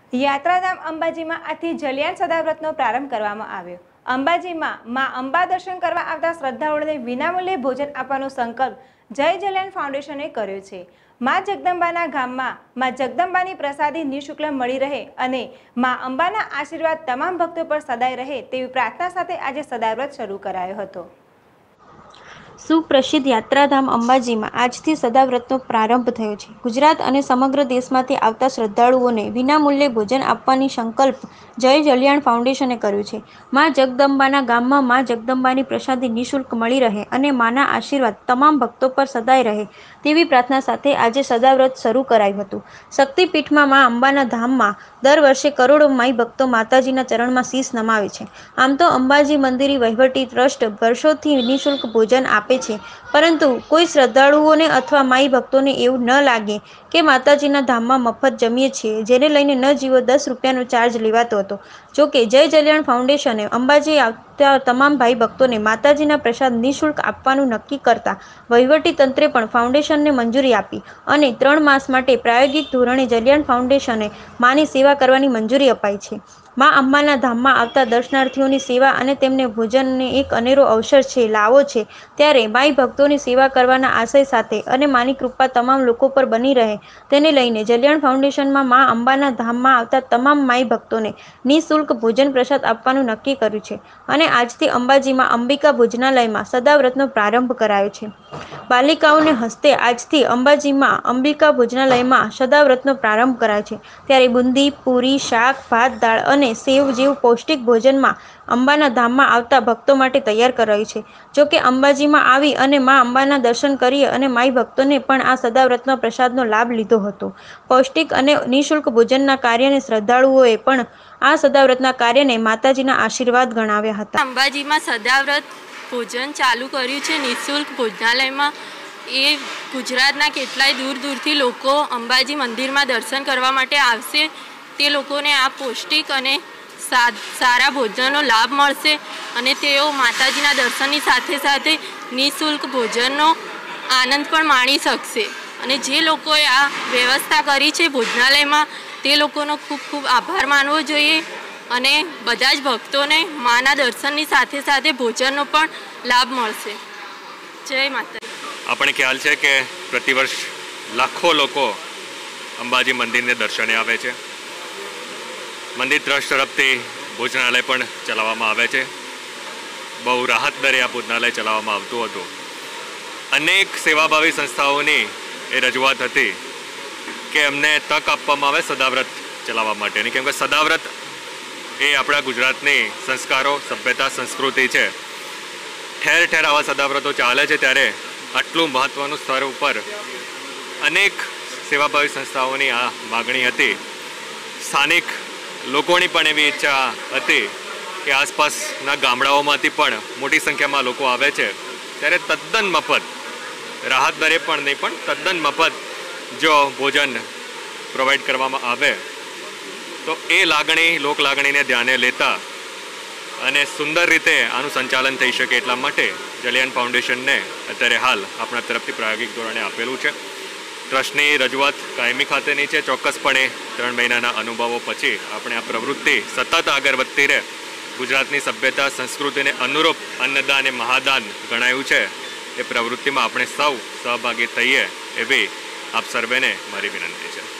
યાત્રાધામ અંબાજીમાં આજથી જલિયાણ સદાવ્રતનો પ્રારંભ કરવામાં આવ્યો। અંબાજીમાં માં અંબા દર્શન કરવા આવતા શ્રદ્ધાળુઓને વિનામૂલ્યે ભોજન આપવાનો સંકલ્પ જય જલિયાણ ફાઉન્ડેશને કર્યો છે। માં જગદંબાના ગામમાં માં જગદંબાની પ્રસાદી નિઃશુલ્ક મળી રહે અને માં અંબાના આશીર્વાદ તમામ ભક્તો પર સદાય રહે તેવી પ્રાર્થના સાથે આજે સદાવ્રત શરૂ કરાયો હતો। સુપ્રસિદ્ધ યાત્રાધામ અંબાજીમાં આજથી સદાવ્રતનો પ્રારંભ થયો છે। ગુજરાત અને સમગ્ર દેશમાંથી આવતા શ્રદ્ધાળુઓને વિનામૂલ્યે ભોજન આપવાની સંકલ્પ જય જલિયાણ ફાઉન્ડેશને કર્યો છે। માં જગદંબાના ગામમાં માં જગદંબાની પ્રસાદી નિઃશુલ્ક મળી રહે અને માના આશીર્વાદ તમામ ભક્તો પર સદાય રહે તેવી પ્રાર્થના સાથે આજે સદાવ્રત શરૂ કરાયું હતું। શક્તિપીઠમાં માં અંબાના ધામમાં દર વર્ષે કરોડો માઈ ભક્તો માતાજીના ચરણમાં શીશ નમાવે છે। આમ તો અંબાજી મંદિર વહીવટી ટ્રસ્ટ વર્ષોથી નિઃશુલ્ક ભોજન આપે છે, પરંતુ કોઈ શ્રદ્ધાળુઓને અથવા માઈ ભક્તોને એવું ન લાગે કે માતાજીના ધામમાં મફત જમીએ છીએ, જેને લઈને ન જીવો 10 રૂપિયાનો ચાર્જ લેવાતો હતો। જોકે જય જલિયાણ ફાઉન્ડેશને અંબાજી આવતા તમામ ભાઈ ભક્તોને માતાજીના પ્રસાદ નિઃશુલ્ક આપવાનું નક્કી કરતા વહીવટી તંત્રે પણ ફાઉન્ડેશનને મંજૂરી આપી અને 3 માસ માટે પ્રાયોગિક ધોરણે જલિયાણ ફાઉન્ડેશને માની સેવા કરવાની મંજૂરી અપાઈ છે। માં અંબાના ધામમાં આવતા દર્શનાર્થીઓની સેવા અને તેમને ભોજનને એક અનેરો અવસર છે, લાવો છે, ત્યારે માઈ ભક્તોની સેવા કરવાના આશય સાથે અને માની કૃપા તમામ લોકો પર બની રહે તેને લઈને જલિયાણ ફાઉન્ડેશનમાં માં અંબાના ધામમાં આવતા તમામ માઈ ભક્તોને નિઃશુલ્ક ભોજન પ્રસાદ આપવાનું નક્કી કર્યું છે અને આજથી અંબાજીમાં અંબિકા ભોજનાલયમાં સદાવ્રતનો પ્રારંભ કરાયો છે। બાલિકાઓને હસ્તે આજથી અંબાજીમાં અંબિકા ભોજનાલયમાં સદાવ્રતનો પ્રારંભ કરાયો છે, ત્યારે બુંદી, પૂરી, શાક, ભાત, દાળ અને સેવ જેવું પૌષ્ટિક ભોજનમાં અંબાના ધામમાં આવતા ભક્તો માટે તૈયાર કરાયું છે। જોકે અંબાજીમાં આવી અને માં અંબાના દર્શન કરી અને માઈ ભક્તોને પણ આ સદાવ્રતના પ્રસાદનો લાભ લીધો હતો। પૌષ્ટિક અને નિઃશુલ્ક ભોજનના કાર્યને શ્રદ્ધાળુઓએ પણ આ સદાવ્રતના કાર્યને માતાજીના આશીર્વાદ ગણાવ્યા હતા। અંબાજીમાં સદાવ્રત ભોજન ચાલુ કર્યું છે નિઃશુલ્ક ભોજનાલયમાં। એ ગુજરાતના કેટલાય દૂર દૂરથી લોકો અંબાજી મંદિરમાં દર્શન કરવા માટે આવશે, તે લોકોને આ પૌષ્ટિક અને સારા ભોજનનો લાભ મળશે અને તેઓ માતાજીના દર્શનની સાથે સાથે નિઃશુલ્ક ભોજનનો આનંદ પણ માણી શકશે। અને જે લોકોએ આ વ્યવસ્થા કરી છે ભોજનાલયમાં તે લોકોનો ખૂબ ખૂબ આભાર માનવો જોઈએ અને બધા જ ભક્તોને માના દર્શનની સાથે સાથે ભોજનનો પણ લાભ મળશે। જય માતા। આપણે ખ્યાલ છે કે પ્રતિવર્ષ લાખો લોકો અંબાજી મંદિરને દર્શને આવે છે। મંદિર ટ્રસ્ટ તરફથી ભોજનાલય પણ ચલાવવામાં આવે છે। બહુ રાહત દરે આ ભોજનાલય ચલાવવામાં આવતું હતું। અનેક સેવાભાવી સંસ્થાઓની એ રજૂઆત હતી કે અમને તક આપવામાં આવે સદાવ્રત ચલાવવા માટેની, કેમ કે સદાવ્રત એ આપણા ગુજરાતની સંસ્કારો, સભ્યતા, સંસ્કૃતિ છે। ઠેર ઠેર આવા સદાવ્રતો ચાલે છે, ત્યારે આટલું મહત્ત્વનું સ્તર ઉપર અનેક સેવાભાવી સંસ્થાઓની આ માગણી હતી। સ્થાનિક લોકોની પણ એવી ઈચ્છા હતી કે આસપાસના ગામડાઓમાંથી પણ મોટી સંખ્યામાં લોકો આવે છે, ત્યારે તદ્દન મફત, રાહત દરે પણ નહીં પણ તદ્દન મફત જો ભોજન પ્રોવાઈડ કરવામાં આવે તો એ લાગણી, લોક લાગણીને ધ્યાને લેતા અને સુંદર રીતે આનું સંચાલન થઈ શકે એટલા માટે જલિયાણ ફાઉન્ડેશનને અત્યારે હાલ આપણા તરફથી પ્રાયોગિક ધોરણે આપેલું છે। ટ્રસ્ટની રજૂઆત કાયમી ખાતેની છે। ચોક્કસપણે 3 મહિનાના અનુભવો પછી આપણે આ પ્રવૃત્તિ સતત આગળ વધતી રહે, ગુજરાતની સભ્યતા, સંસ્કૃતિને અનુરૂપ અન્નદાન એ મહાદાન ગણાયું છે, એ પ્રવૃત્તિમાં આપણે સૌ સહભાગી થઈએ એવી આપ સર્વેને મારી વિનંતી છે।